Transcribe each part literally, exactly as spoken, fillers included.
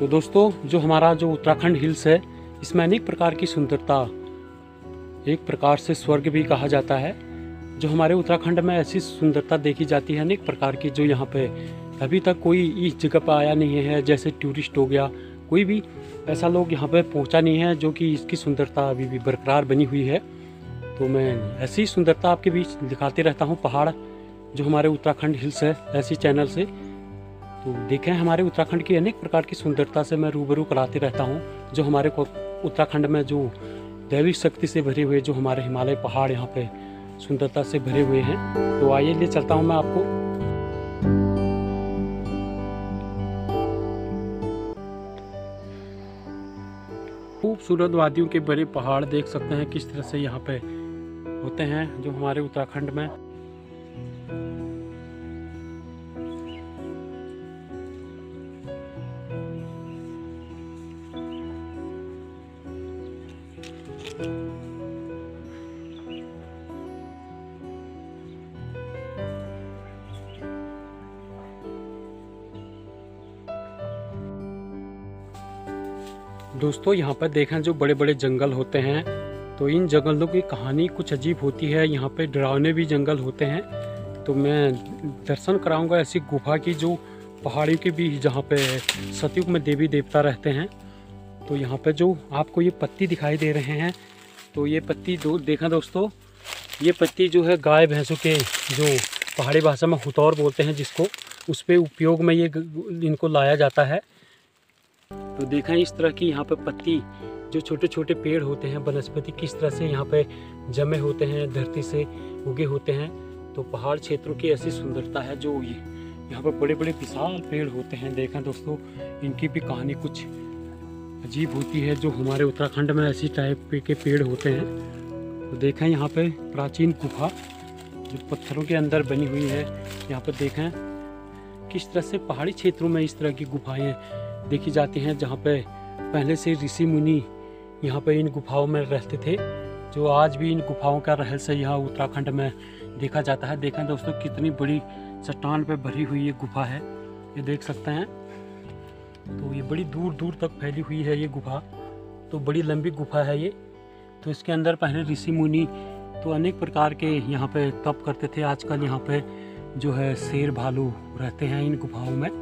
तो दोस्तों, जो हमारा जो उत्तराखंड हिल्स है, इसमें अनेक प्रकार की सुंदरता, एक प्रकार से स्वर्ग भी कहा जाता है। जो हमारे उत्तराखंड में ऐसी सुंदरता देखी जाती है अनेक प्रकार की, जो यहाँ पे अभी तक कोई इस जगह पर आया नहीं है। जैसे टूरिस्ट हो गया, कोई भी ऐसा लोग यहाँ पे पहुँचा नहीं है जो कि इसकी सुंदरता अभी भी बरकरार बनी हुई है। तो मैं ऐसी सुंदरता आपके बीच दिखाते रहता हूँ, पहाड़ जो हमारे उत्तराखंड हिल्स है, ऐसी चैनल से। तो देखें, हमारे उत्तराखंड की अनेक प्रकार की सुंदरता से मैं रूबरू कराते रहता हूँ। जो हमारे को उत्तराखंड में जो दैविक शक्ति से भरे हुए जो हमारे हिमालय पहाड़ यहाँ पे सुंदरता से भरे हुए हैं। तो आइए ले चलता हूँ मैं आपको। खूबसूरत वादियों के बड़े पहाड़ देख सकते हैं किस तरह से यहाँ पे होते हैं जो हमारे उत्तराखंड में। दोस्तों, यहाँ पर देखें जो बड़े बड़े जंगल होते हैं, तो इन जंगलों की कहानी कुछ अजीब होती है। यहाँ पे डरावने भी जंगल होते हैं। तो मैं दर्शन कराऊंगा ऐसी गुफा की जो पहाड़ी के बीच, जहाँ पे सतयुग में देवी देवता रहते हैं। तो यहाँ पे जो आपको ये पत्ती दिखाई दे रहे हैं, तो ये पत्ती दो देखा दोस्तों, ये पत्ती जो है गाय भैंसों के, जो पहाड़ी भाषा में हुतौर बोलते हैं जिसको, उस पर उपयोग में ये इनको लाया जाता है। तो देखा इस तरह की यहाँ पे पत्ती, जो छोटे छोटे पेड़ होते हैं, वनस्पति किस तरह से यहाँ पे जमे होते हैं, धरती से उगे होते हैं। तो पहाड़ क्षेत्रों की ऐसी सुंदरता है। जो ये यहाँ पे बड़े बड़े विशाल पेड़ होते हैं, देखा दोस्तों, इनकी भी कहानी कुछ अजीब होती है। जो हमारे उत्तराखंड में ऐसी टाइप के पेड़ होते हैं। तो देखा यहाँ पे प्राचीन गुफा जो पत्थरों के अंदर बनी हुई है। यहाँ पर देखें किस तरह से पहाड़ी क्षेत्रों में इस तरह की गुफाएं देखी जाती हैं, जहाँ पे पहले से ऋषि मुनि यहाँ पे इन गुफाओं में रहते थे। जो आज भी इन गुफाओं का रहस्य यहाँ उत्तराखंड में देखा जाता है। देखें दोस्तों, कितनी बड़ी चट्टान पे भरी हुई ये गुफा है, ये देख सकते हैं। तो ये बड़ी दूर दूर तक फैली हुई है ये गुफा। तो बड़ी लंबी गुफा है ये। तो इसके अंदर पहले ऋषि मुनि तो अनेक प्रकार के यहाँ पे तप करते थे। आजकल यहाँ पे जो है शेर भालू रहते हैं इन गुफाओं में।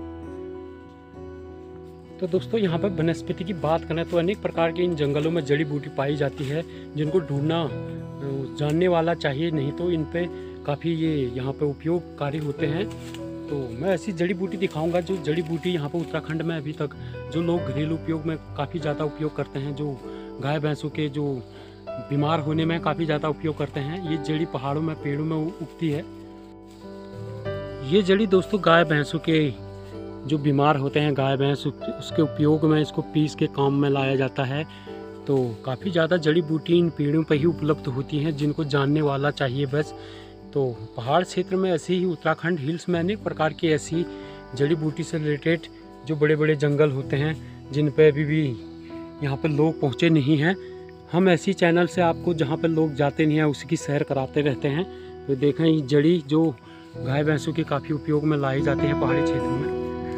तो दोस्तों, यहाँ पर वनस्पति की बात करें तो अनेक प्रकार के इन जंगलों में जड़ी बूटी पाई जाती है, जिनको ढूंढना जानने वाला चाहिए, नहीं तो इन पे काफ़ी ये यहाँ पे उपयोगकारी होते हैं। तो मैं ऐसी जड़ी बूटी दिखाऊंगा जो जड़ी बूटी यहाँ पर उत्तराखंड में अभी तक जो लोग घरेलू उपयोग में काफ़ी ज़्यादा उपयोग करते हैं, जो गाय भैंसों के जो बीमार होने में काफ़ी ज़्यादा उपयोग करते हैं। ये जड़ी पहाड़ों में, पेड़ों में उगती है। ये जड़ी दोस्तों गाय भैंसों के जो बीमार होते हैं, गाय भैंस, उसके उपयोग में इसको पीस के काम में लाया जाता है। तो काफ़ी ज़्यादा जड़ी बूटी इन पेड़ों पर ही उपलब्ध होती हैं, जिनको जानने वाला चाहिए बस। तो पहाड़ क्षेत्र में ऐसी ही उत्तराखंड हिल्स में अनेक प्रकार की ऐसी जड़ी बूटी से रिलेटेड जो बड़े बड़े जंगल होते हैं, जिन पर अभी भी यहाँ पर लोग पहुँचे नहीं हैं। हम ऐसी चैनल से आपको, जहाँ पर लोग जाते नहीं हैं, उसकी सैर कराते रहते हैं। तो देखें, ये जड़ी जो गाय भैंसों के काफ़ी उपयोग में लाई जाती है पहाड़ी क्षेत्रों में।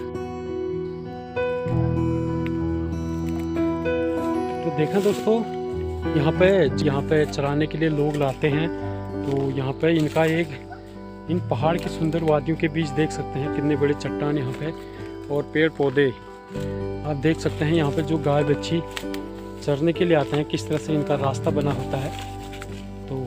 तो देखा दोस्तों, यहाँ पे यहाँ पे चराने के लिए लोग लाते हैं। तो यहाँ पे इनका एक, इन पहाड़ की सुंदर वादियों के बीच देख सकते हैं कितने बड़े चट्टान यहाँ पे और पेड़ पौधे आप देख सकते हैं। यहाँ पे जो गाय बच्ची चरने के लिए आते हैं, किस तरह से इनका रास्ता बना होता है। तो